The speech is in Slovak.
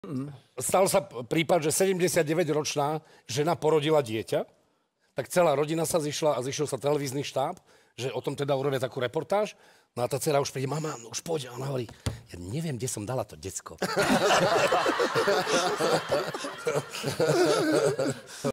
Stal sa prípad, že 79-ročná žena porodila dieťa, tak celá rodina sa zišla a zišiel sa televízny štáb, že o tom teda urobia takú reportáž. No a tá dcera už príde, mama, už poď. A ona hovorí, ja neviem, kde som dala to decko.